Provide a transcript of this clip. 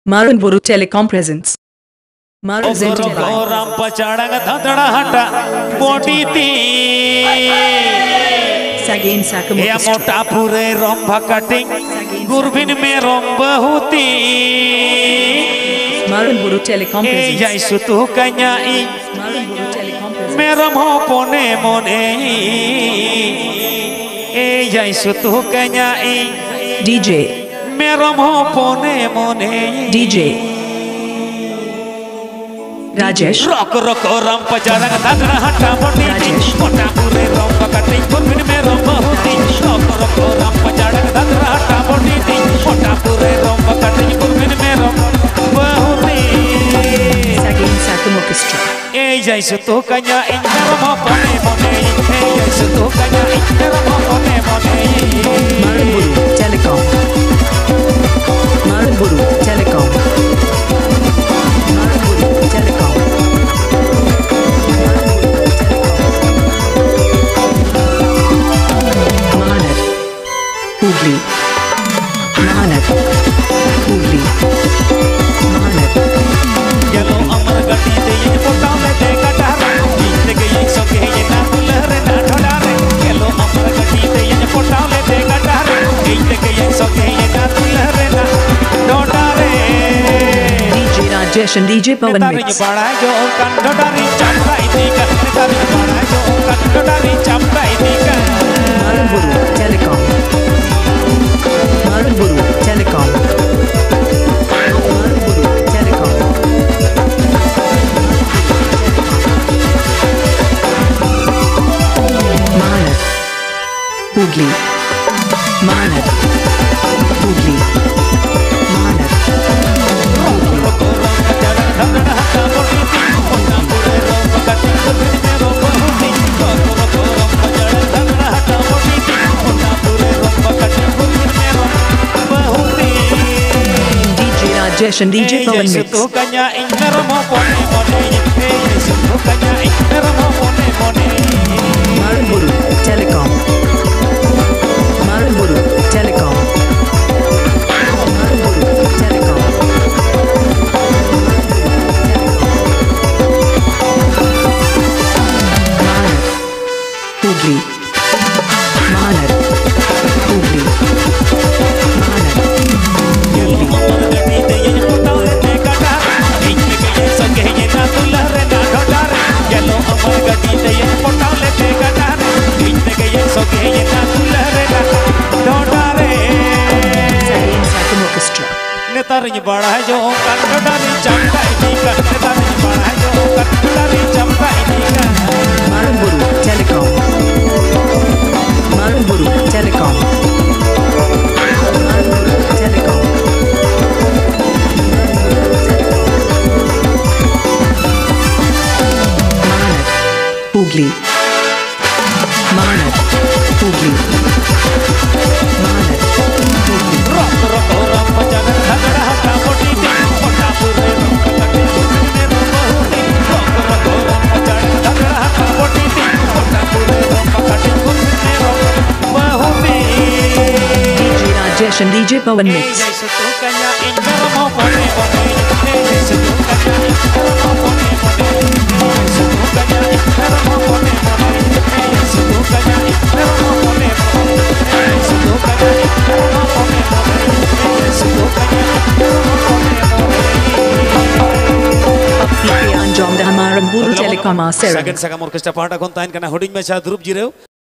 Marunburu Telecom presents. Presented by Sagin Sakamukistra. मोटा पूरे Rambha cutting गुरबिन में रंभा होती Marunburu Telecom presents. जय सुतु कन्याई Marunburu Telecom presents. मेरा मोपने मोने जय सुतु कन्याई DJ. मेरा मोपने मोने DJ. Rajesh. रोक रोको रंग पचारंग दादरा हटा मोटी मोटा पूरे रंभा कटिंग गुरबिन में रंभा होती रोक रोको रंग पचारंग दादरा हटा मोटी मोटा पूरे रंभा कटिंग गुरबिन में रंभा होती Sagin Sakamukistra. जय सुतु कन्या इंद्र मोपने मोने जय सुतु कन्या इंद्र मोपने मोने Marunburu Telecom. Marunburu Telecom. Marunburu Telecom. Mahanar. Hooghly. Mahanar. Hooghly. Mahanar. चलो अमर गति दे ये पोटा में दे कटारे जीत गई सके ये ना दुलहरे ना ढोलारे चलो अमर गति दे ये पोटा में दे कटारे जीत गई सके ये ना दुलहरे ना ढोलारे DJ Rajesh and DJ Pawan तारी Mix. बड़ा जो कंडोडारी चमकाई दी का तारी बड़ा जो कंडोडारी चमकाई दी का Marunburu Telecom. Marunburu Telecom. Marunburu Telecom. Mahanar. Hooghly. Mahanar. Hooghly. Mahanar. DJ Rajesh and DJ Pawan Mix. Marunburu Telecom. Marunburu Telecom. Marunburu Telecom. Mahanar. Hooghly. Mahanar. Hooghly. Mahanar. Sagin Sakamukistra. नेतारी बड़ा है जो कंडोडारी चमकाई दी का नेतारी बड़ा है जो कंडोडारी चमकाई दी का Marunburu Telecom. Marunburu Telecom. Marunburu Telecom. Mahanar. Hooghly. Mahanar. Hooghly. Mahanar. Hooghly. रोक रोको रंग पचानक धगड़ा हटा मोटी दी मोटा पूरे रंग कटे गुरबिन में बहुती रोक रोको रंग पचानक धगड़ा हटा मोटी दी मोटा पूरे रंग कटे गुरबिन में बहुती DJ Rajesh and DJ Pawan Mix. जय सुतु कन्या इंद्र मोपने मोने जय सुतु कन्या इंद्र मोपने मोने जय सुतु कन्या इंद्र मोपने मोने जय सुतु कन्या इंद्र मोपने मोने जय सुतु कन्या इंद्र मोपने मोने जय सुतु कन्या इंद्र मोपने मोने Pipi Anjom da Marunburu Telecom Asera. Sagin Sakamukistra पाटा कोणता इनका ना होर्डिंग में शायद रूप जी रहे हो